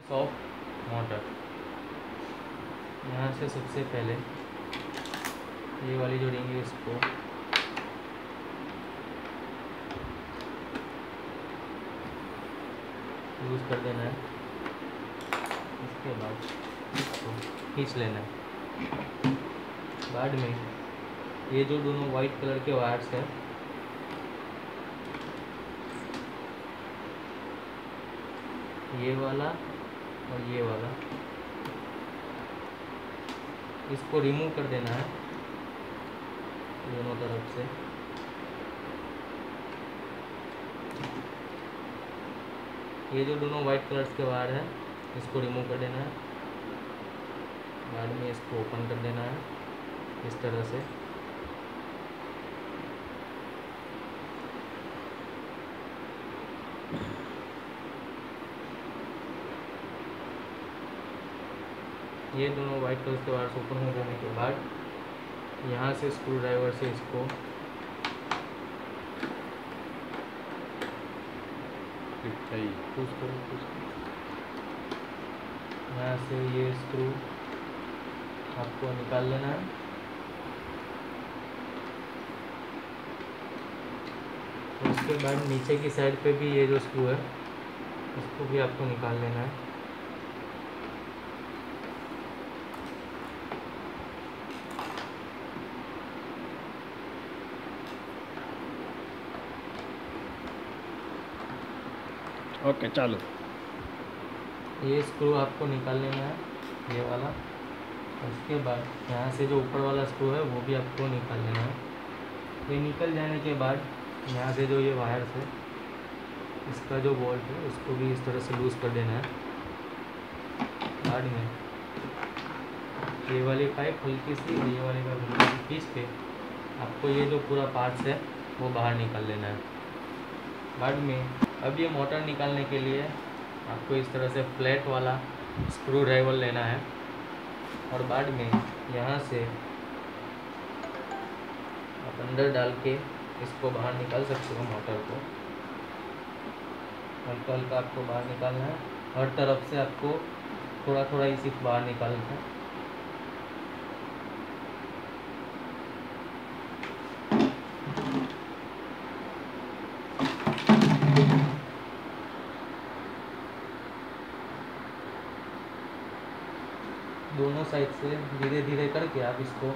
Soft motor. यहाँ से सबसे पहले ये वाली जो रिंग है इसको यूज़ कर देना है। इसके बाद इसको खींच लेना है। बाद में ये जो दोनों वाइट कलर के वायर्स हैं ये वाला और ये वाला, इसको रिमूव कर देना है दोनों तरफ से। ये जो दोनों वाइट कलर्स के वायर हैं इसको रिमूव कर देना है। बाद में इसको ओपन कर देना है इस तरह से। ये दोनों वाइट कलर के वायर्स ओपन हो जाने के बाद यहाँ से स्क्रू ड्राइवर से इसको पुश करो। यहाँ से ये स्क्रू आपको निकाल लेना है। उसके बाद नीचे की साइड पे भी ये जो स्क्रू है इसको भी आपको निकाल लेना है। ओके चालू। ये स्क्रू आपको निकाल लेना है ये वाला। उसके बाद यहाँ से जो ऊपर वाला स्क्रू है वो भी आपको निकाल लेना है। ये निकल जाने के बाद यहाँ से जो ये वायर्स है इसका जो बोल्ट है उसको भी इस तरह से लूज़ कर देना है। बाद में ये वाली पाइप हल्की सी ये वाली पाइप हल्की सी खींच के आपको ये जो पूरा पार्ट्स है वो बाहर निकाल लेना है। बाद में अब ये मोटर निकालने के लिए आपको इस तरह से फ्लैट वाला स्क्रू ड्राइवर लेना है और बाद में यहाँ से आप अंदर डाल के इसको बाहर निकाल सकते हो। मोटर को हल्का हल्का आपको बाहर निकालना है। हर तरफ से आपको थोड़ा थोड़ा ही सिर्फ बाहर निकालना है। दोनों साइड से धीरे धीरे करके आप इसको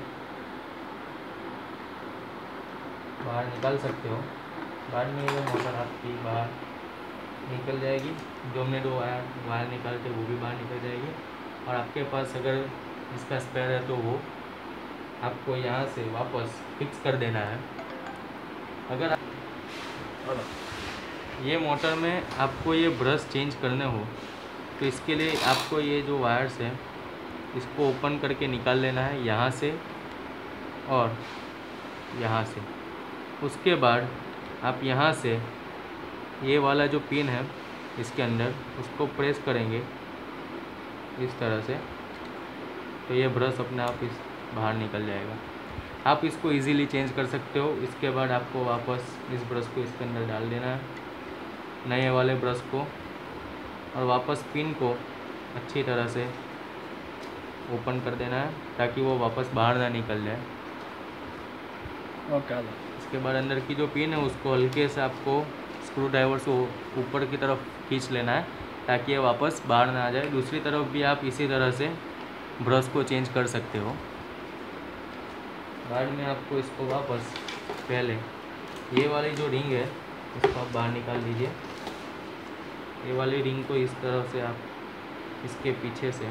बाहर निकाल सकते हो। बाद में ये मोटर आपकी बाहर निकल जाएगी। जो हमने दो वायर निकाले थे वो भी बाहर निकल जाएगी। और आपके पास अगर इसका स्पेयर है तो वो आपको यहाँ से वापस फिक्स कर देना है। अगर ये मोटर में आपको ये ब्रश चेंज करने हो तो इसके लिए आपको ये जो वायर्स है इसको ओपन करके निकाल लेना है यहाँ से और यहाँ से। उसके बाद आप यहाँ से ये वाला जो पिन है इसके अंदर उसको प्रेस करेंगे इस तरह से तो ये ब्रश अपने आप इस बाहर निकल जाएगा। आप इसको इजीली चेंज कर सकते हो। इसके बाद आपको वापस इस ब्रश को इसके अंदर डाल देना है नए वाले ब्रश को और वापस पिन को अच्छी तरह से ओपन कर देना है ताकि वो वापस बाहर ना निकल जाए। ओके। इसके बाद अंदर की जो पिन है उसको हल्के से आपको स्क्रू ड्राइवर से ऊपर की तरफ खींच लेना है ताकि ये वापस बाहर ना आ जाए। दूसरी तरफ भी आप इसी तरह से ब्रश को चेंज कर सकते हो। बाद में आपको इसको वापस पहले ये वाली जो रिंग है इसको आप बाहर निकाल दीजिए। ये वाली रिंग को इस तरह से आप इसके पीछे से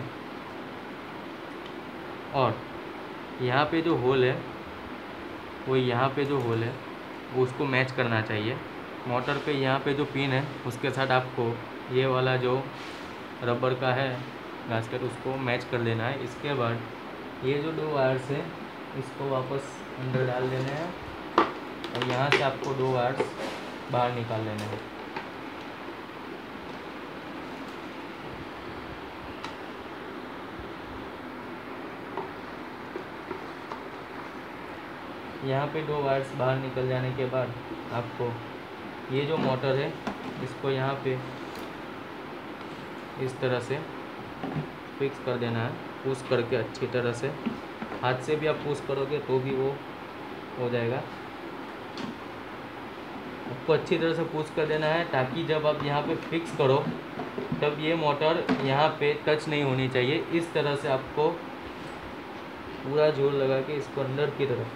और यहाँ पे जो होल है वो यहाँ पे जो होल है वो उसको मैच करना चाहिए। मोटर पे यहाँ पे जो पिन है उसके साथ आपको ये वाला जो रबर का है गास्केट उसको मैच कर देना है। इसके बाद ये जो दो वायर्स है इसको वापस अंदर डाल देने हैं और यहाँ से आपको दो वायर्स बाहर निकाल लेने हैं। यहाँ पे दो वायर्स बाहर निकल जाने के बाद आपको ये जो मोटर है इसको यहाँ पे इस तरह से फिक्स कर देना है, पुश करके अच्छी तरह से। हाथ से भी आप पुश करोगे तो भी वो हो जाएगा। आपको अच्छी तरह से पुश कर देना है ताकि जब आप यहाँ पे फिक्स करो तब ये मोटर यहाँ पे टच नहीं होनी चाहिए। इस तरह से आपको पूरा जोर लगा के इसको अंदर की तरफ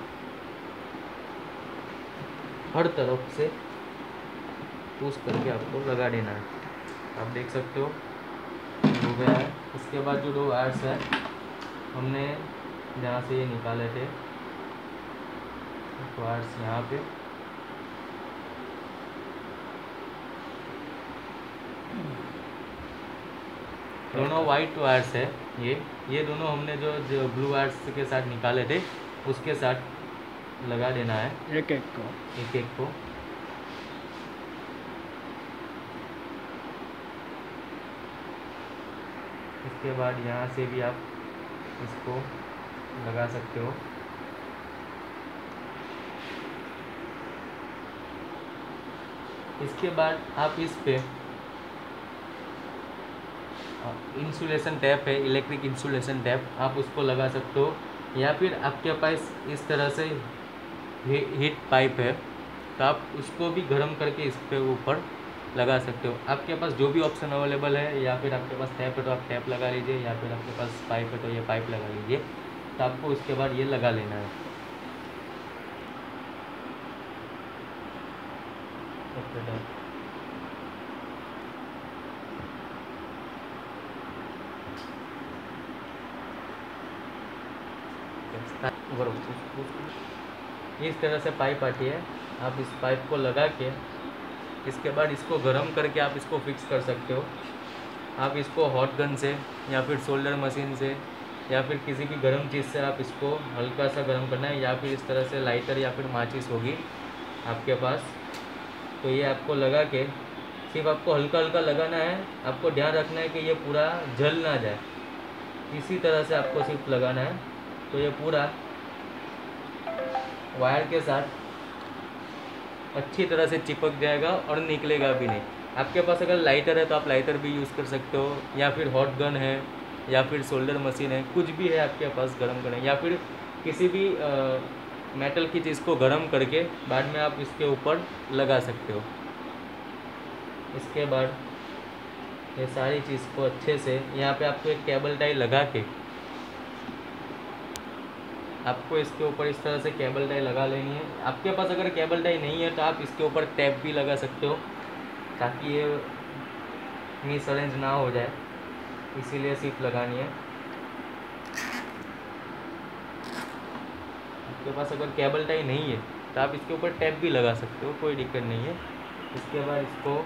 हर तरफ से पुश करके आपको लगा देना है। आप देख सकते हो हो गया है। इसके बाद जो 2 वायर्स है हमने जहाँ से ये निकाले थे, वायर्स यहाँ पे दोनों वाइट वायर्स है। ये दोनों हमने जो ब्लू वायर्स के साथ निकाले थे उसके साथ लगा देना है, एक एक को। इसके बाद यहाँ से भी आप इसको लगा सकते हो। इसके बाद आप इस पे इंसुलेशन टैप है, इलेक्ट्रिक इंसुलेशन टैप, आप उसको लगा सकते हो। या फिर आपके पास इस तरह से हीट पाइप है तो आप उसको भी गर्म करके इस पे ऊपर लगा सकते हो। आपके पास जो भी ऑप्शन अवेलेबल है, या फिर आपके पास टैप है तो आप टैप लगा लीजिए, या फिर आपके पास पाइप है तो ये पाइप लगा लीजिए। तो आपको उसके बाद ये लगा लेना है। इस तरह से पाइप आती है, आप इस पाइप को लगा के इसके बाद इसको गर्म करके आप इसको फिक्स कर सकते हो। आप इसको हॉट गन से या फिर सोल्डर मशीन से या फिर किसी भी गर्म चीज़ से आप इसको हल्का सा गर्म करना है, या फिर इस तरह से लाइटर या फिर माचिस होगी आपके पास, तो ये आपको लगा के सिर्फ आपको हल्का हल्का लगाना है। आपको ध्यान रखना है कि ये पूरा जल ना जाए, इसी तरह से आपको सिर्फ लगाना है। तो ये पूरा वायर के साथ अच्छी तरह से चिपक जाएगा और निकलेगा भी नहीं। आपके पास अगर लाइटर है तो आप लाइटर भी यूज़ कर सकते हो, या फिर हॉट गन है, या फिर सोल्डर मशीन है, कुछ भी है आपके पास गर्म करने, या फिर किसी भी मेटल की चीज़ को गर्म करके बाद में आप इसके ऊपर लगा सकते हो। इसके बाद ये सारी चीज़ को अच्छे से यहाँ पे आपको एक केबल टाई लगा के आपको इसके ऊपर इस तरह से केबल टाई लगा लेनी है। आपके पास अगर केबल टाई नहीं है तो आप इसके ऊपर टैप भी लगा सकते हो ताकि ये मिस अरेंज ना हो जाए, इसीलिए सिर्फ लगानी है। आपके पास अगर केबल टाई नहीं है तो आप इसके ऊपर टैप भी लगा सकते हो, कोई दिक्कत नहीं है। इसके बाद इसको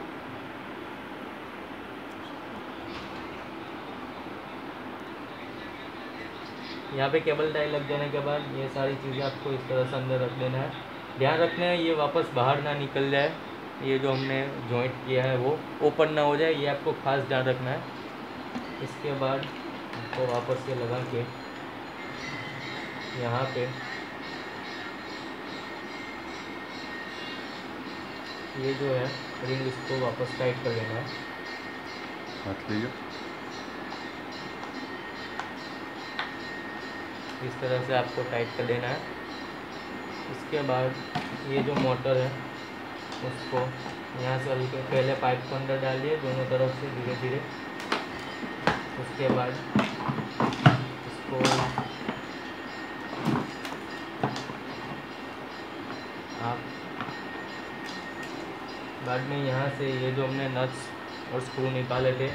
यहाँ पे केबल टाई लग जाने के बाद ये सारी चीज़ें आपको इस तरह से अंदर रख देना है। ध्यान रखना है ये वापस बाहर ना निकल जाए, ये जो हमने जॉइंट किया है वो ओपन ना हो जाए, ये आपको खास ध्यान रखना है। इसके बाद इसको वापस से लगा के यहाँ पे ये जो है रिंग, इसको वापस टाइट कर देना है। हाथ लीजिए। इस तरह से आपको टाइट कर देना है। इसके बाद ये जो मोटर है उसको यहाँ से हल्के पहले पाइप को अंदर डालिए दोनों तरफ से धीरे धीरे। उसके बाद इसको आप बाद में यहाँ से ये जो हमने नट्स और स्क्रू निकाले थे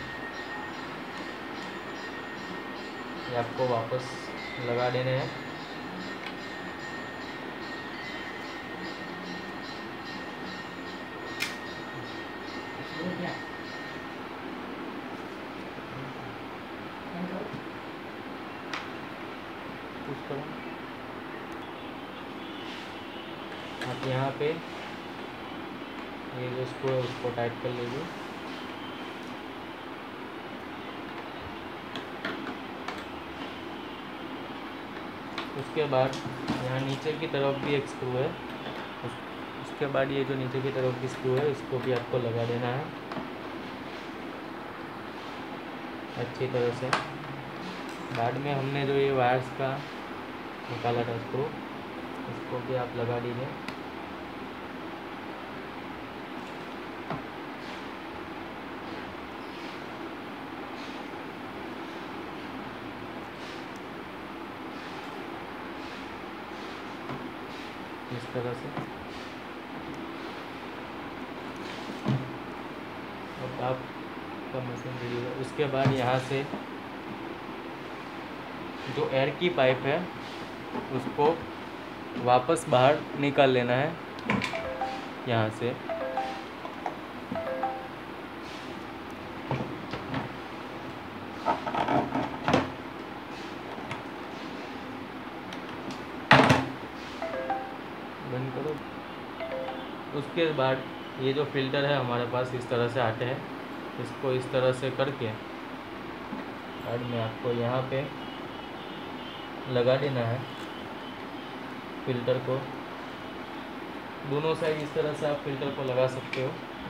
ये आपको वापस लगा देने हैं। आप यहाँ पे ये जो स्क्रू है उसको टाइट कर लीजिए। उसके बाद यहाँ नीचे की तरफ भी एक स्क्रू है, उसके बाद ये जो नीचे की तरफ की स्क्रू है इसको भी आपको लगा देना है। अच्छी तरह से। बाद में हमने जो ये वायर्स का निकाला था स्क्रू, इसको भी आप लगा दीजिए। इस तरह से। अब आप का मशीन दीजिएगा। उसके बाद यहाँ से जो एयर की पाइप है उसको वापस बाहर निकाल लेना है यहाँ से। बंद करो। उसके बाद ये जो फिल्टर है हमारे पास इस तरह से आते हैं, इसको इस तरह से करके और में आपको यहाँ पे लगा देना है फिल्टर को। दोनों साइड इस तरह से आप फिल्टर को लगा सकते हो।